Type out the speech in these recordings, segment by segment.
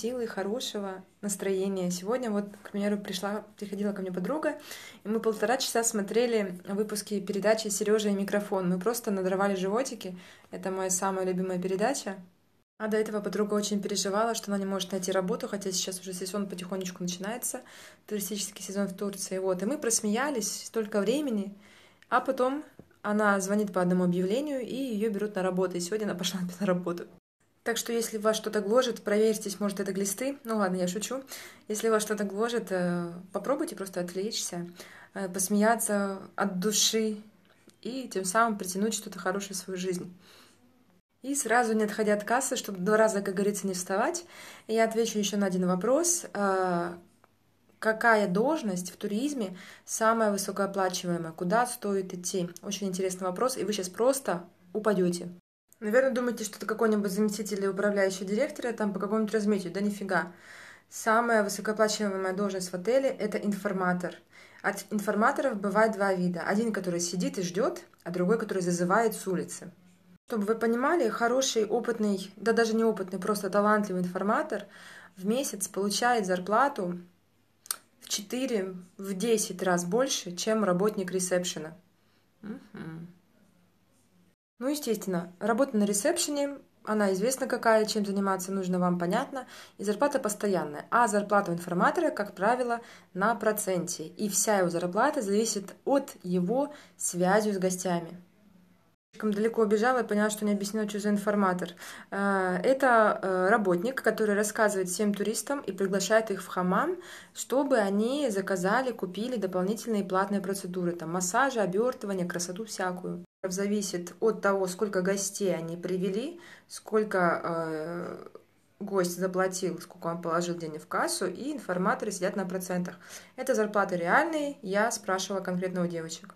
силы, хорошего настроения. Сегодня вот, к примеру, приходила ко мне подруга, и мы 1,5 часа смотрели выпуски передачи «Сережа и микрофон». Мы просто надрывали животики. Это моя самая любимая передача. А до этого подруга очень переживала, что она не может найти работу, хотя сейчас уже сезон потихонечку начинается, туристический сезон в Турции. Вот. И мы просмеялись столько времени, а потом она звонит по одному объявлению, и ее берут на работу. И сегодня она пошла на работу. Так что если вас что-то гложет, проверьтесь, может, это глисты. Ну ладно, я шучу. Если вас что-то гложет, попробуйте просто отвлечься, посмеяться от души и тем самым притянуть что-то хорошее в свою жизнь. И сразу, не отходя от кассы, чтобы 2 раза, как говорится, не вставать, я отвечу еще на один вопрос. Какая должность в туризме самая высокооплачиваемая? Куда стоит идти? Очень интересный вопрос, и вы сейчас просто упадете. Наверное, думаете, что это какой-нибудь заместитель или управляющий директора там по какому-нибудь разметию. Да нифига. Самая высокооплачиваемая должность в отеле – это информатор. От информаторов бывает 2 вида. Один, который сидит и ждет, а другой, который зазывает с улицы. Чтобы вы понимали, хороший, опытный, да даже не опытный, просто талантливый информатор в месяц получает зарплату в 4-10 раз больше, чем работник ресепшена. Ну, естественно, работа на ресепшене, она известна какая, чем заниматься нужно вам, понятно, и зарплата постоянная. А зарплата у информатора, как правило, на проценте. И вся его зарплата зависит от его связи с гостями. Слишком далеко убежала и поняла, что не объяснила, что за информатор. Это работник, который рассказывает всем туристам и приглашает их в хамам, чтобы они заказали, купили дополнительные платные процедуры, там массажи, обертывания, красоту всякую. Зависит от того, сколько гостей они привели, сколько гость заплатил, сколько он положил денег в кассу, и информаторы сидят на процентах. Это зарплаты реальные, я спрашивала конкретно у девочек.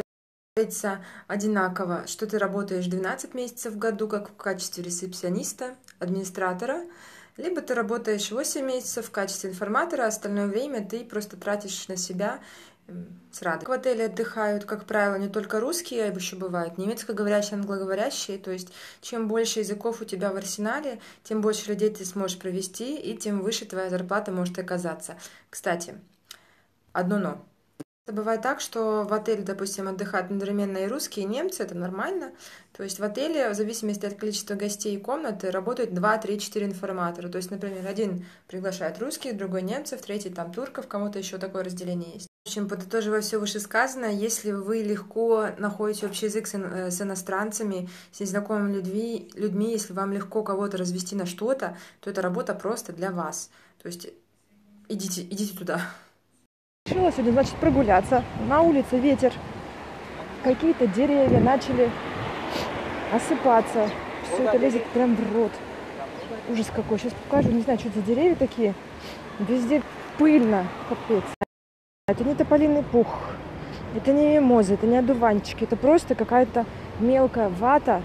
Одинаково, что ты работаешь 12 месяцев в году, как в качестве ресепсиониста, администратора, либо ты работаешь 8 месяцев в качестве информатора, а остальное время ты просто тратишь на себя с радостью. В отеле отдыхают, как правило, не только русские, а еще бывают немецкоговорящие, англоговорящие, то есть чем больше языков у тебя в арсенале, тем больше людей ты сможешь провести, и тем выше твоя зарплата может оказаться. Кстати, одно но. Бывает так, что в отеле, допустим, отдыхают одновременно и русские, и немцы, это нормально. То есть в отеле, в зависимости от количества гостей и комнаты, работают 2, 3, 4 информатора. То есть, например, один приглашает русских, другой немцев, третий там турков, кому-то еще такое разделение есть. В общем, подытоживая все вышесказанное, если вы легко находите общий язык с иностранцами, с незнакомыми людьми, если вам легко кого-то развести на что-то, то эта работа просто для вас. То есть идите туда. Решила сегодня, значит, прогуляться. На улице ветер. Какие-то деревья начали осыпаться. Все это лезет прям в рот. Ужас какой. Сейчас покажу. Не знаю, что это за деревья такие. Везде пыльно. Капец. Это не тополиный пух. Это не мимозы. Это не одуванчики. Это просто какая-то мелкая вата.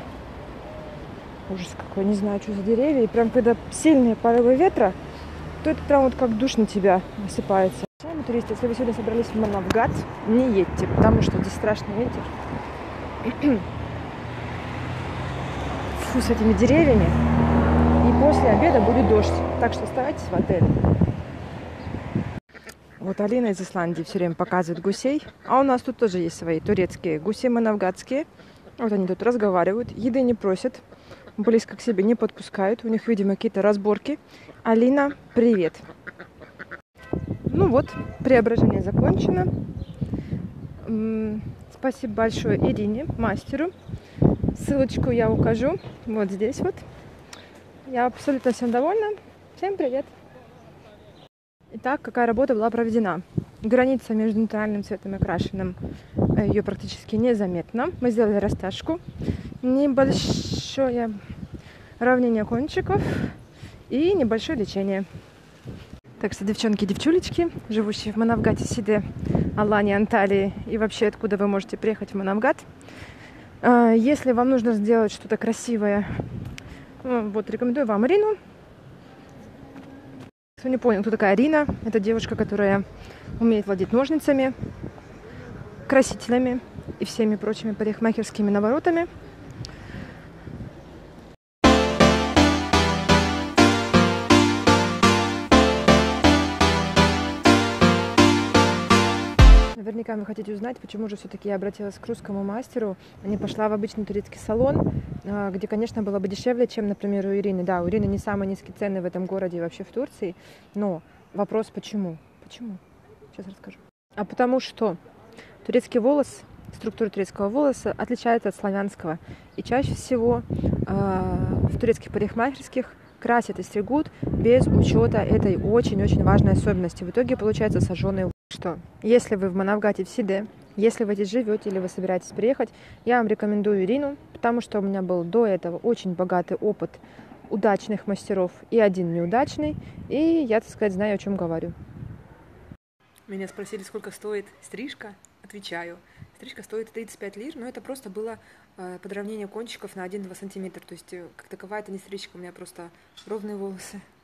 Ужас какой. Не знаю, что за деревья. И прям когда сильные порывы ветра, то это прям вот как душ на тебя осыпается. Уважаемые туристы, если вы сегодня собрались в Манавгат, не едьте, потому что здесь страшный ветер. Фу, с этими деревьями. И после обеда будет дождь. Так что оставайтесь в отеле. Вот Алина из Исландии все время показывает гусей. А у нас тут тоже есть свои турецкие гуси манавгатские. Вот они тут разговаривают, еды не просят, близко к себе не подпускают. У них, видимо, какие-то разборки. Алина, привет. Ну вот, преображение закончено. Спасибо большое Ирине, мастеру. Ссылочку я укажу вот здесь вот. Я абсолютно всем довольна. Всем привет. Итак, какая работа была проведена? Граница между нейтральным цветом и окрашенным, ее практически незаметна. Мы сделали растяжку. Небольшое равнение кончиков и небольшое лечение. Так что, девчонки и девчулечки, живущие в Манавгате, Сиде, Алании, Анталии и вообще откуда вы можете приехать в Манавгат, если вам нужно сделать что-то красивое, вот рекомендую вам Арину. Кто не понял, кто такая Арина, это девушка, которая умеет владеть ножницами, красителями и всеми прочими парикмахерскими наворотами. наверняка вы хотите узнать, почему же все-таки я обратилась к русскому мастеру, а не пошла в обычный турецкий салон, где, конечно, было бы дешевле, чем, например, у Ирины. Да, у Ирины не самые низкие цены в этом городе и вообще в Турции, но вопрос почему? Почему? Сейчас расскажу. А потому что турецкий волос, структура турецкого волоса отличается от славянского. И чаще всего в турецких парикмахерских красят и стригут без учета этой очень-очень важной особенности. В итоге получается сожженный. Что, если вы в Манавгате в Сиде, если вы здесь живете или вы собираетесь приехать, я вам рекомендую Ирину, потому что у меня был до этого очень богатый опыт удачных мастеров и один неудачный, и я, так сказать, знаю, о чем говорю. Меня спросили, сколько стоит стрижка. Отвечаю. Стрижка стоит 35 лир, но это просто было подровнение кончиков на 1-2 сантиметра. То есть, как таковая, это не стрижка, у меня просто ровные волосы.